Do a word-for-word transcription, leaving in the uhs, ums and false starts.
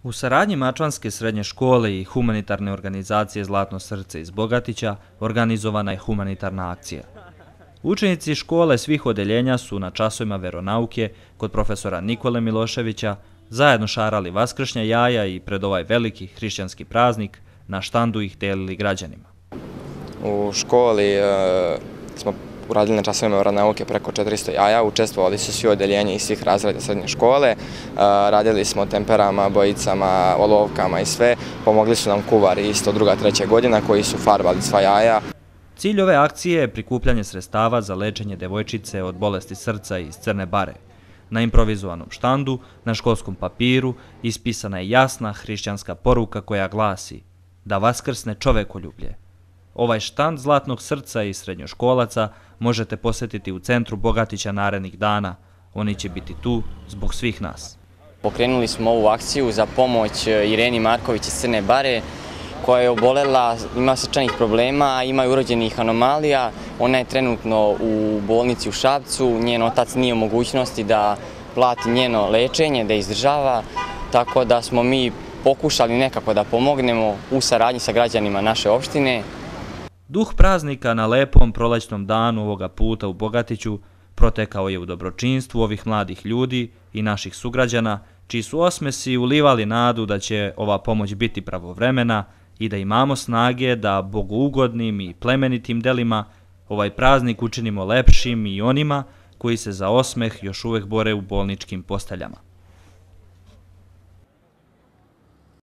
U saradnji Mačvanske srednje škole i humanitarne organizacije Zlatno srce iz Bogatića organizovana je humanitarna akcija. Učenici škole svih odeljenja su na časovima veronauke kod profesora Nikole Miloševića zajedno šarali vaskršnja jaja i pred ovaj veliki hrišćanski praznik na štandu ih delili građanima. U školi e, smo uradili na časovima veronauke preko četiristo jaja, učestvovali su svi odeljenja iz svih razreda srednje škole, e, radili smo temperama, bojicama, olovkama i sve, pomogli su nam kuvari isto druga, treća godina koji su farbali sva jaja. Cilj ove akcije je prikupljanje sredstava za lečenje devojčice od bolesti srca iz Crne Bare. Na improvizovanom štandu, na školskom papiru, ispisana je jasna hrišćanska poruka koja glasi da vaskrsne čovekoljublje. Ovaj štand Zlatnog srca i srednjoškolaca možete posjetiti u centru Bogatića narednih dana. Oni će biti tu zbog svih nas. Pokrenuli smo ovu akciju za pomoć Ireni Marković iz Crne Bare, koja je obolela, ima srčanih problema, ima i urođenih anomalija. Ona je trenutno u bolnici u Šapcu, njen otac nije u mogućnosti da plati njeno lečenje, da izdržava, tako da smo mi pokušali nekako da pomognemo u saradnji sa građanima naše opštine. Duh praznika na lepom prolećnom danu ovoga puta u Bogatiću protekao je u dobročinstvu ovih mladih ljudi i naših sugrađana, čiji su osmesi ulivali nadu da će ova pomoć biti pravovremena i da imamo snage da bogougodnim i plemenitim delima ovaj praznik učinimo lepšim i onima koji se za osmeh još uvek bore u bolničkim posteljama.